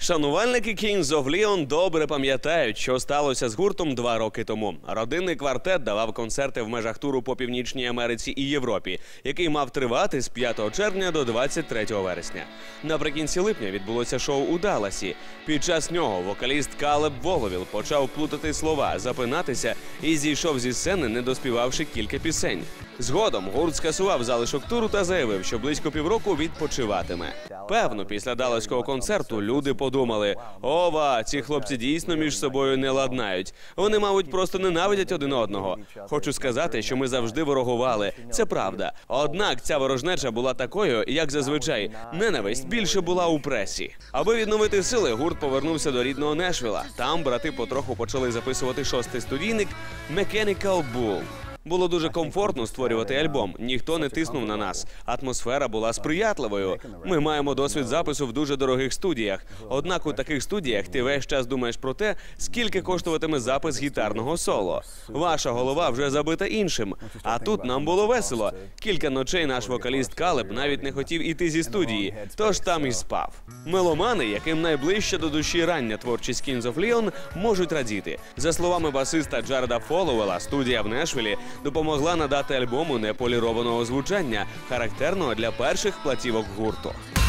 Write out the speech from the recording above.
Шанувальники Kings of Leon добре пам'ятають, що сталося з гуртом 2 роки тому. Родинний квартет давав концерти в межах туру по Північній Америці і Європі, який мав тривати з 5 червня до 23 вересня. Наприкінці липня відбулося шоу у Далласі. Під час нього вокаліст Калеб Воловіл почав плутати слова, запинатися і зійшов зі сцени, не доспівавши кілька пісень. Згодом гурт скасував залишок туру та заявив, що близько півроку відпочиватиме. Певно, після далласького концерту люди подумали: «Ова, ці хлопці дійсно між собою не ладнають. Вони, мабуть, просто ненавидять один одного». Хочу сказати, що ми завжди ворогували. Це правда. Однак ця ворожнеча була такою, як зазвичай. Ненависть більше була у пресі. Аби відновити сили, гурт повернувся до рідного Нешвіла. Там брати потроху почали записувати 6-й студійник «Mechanical Bull». Було дуже комфортно створювати альбом, ніхто не тиснув на нас, атмосфера була сприятливою. Ми маємо досвід запису в дуже дорогих студіях, однак у таких студіях ти весь час думаєш про те, скільки коштуватиме запис гітарного соло. Ваша голова вже забита іншим, а тут нам було весело. Кілька ночей наш вокаліст Калеб навіть не хотів іти зі студії, тож там і спав. Меломани, яким найближче до душі рання творчість Kings of Leon, можуть радіти. За словами басиста Джареда Фоллоуела, студія в Нешвілі допомогла надати альбому неполірованого звучання, характерного для перших платівок гурту.